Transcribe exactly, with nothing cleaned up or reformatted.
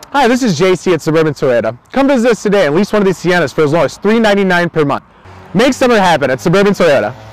Hi, this is J C at Suburban Toyota. Come visit us today and lease one of these Siennas for as low as three ninety-nine per month. Make summer happen at Suburban Toyota.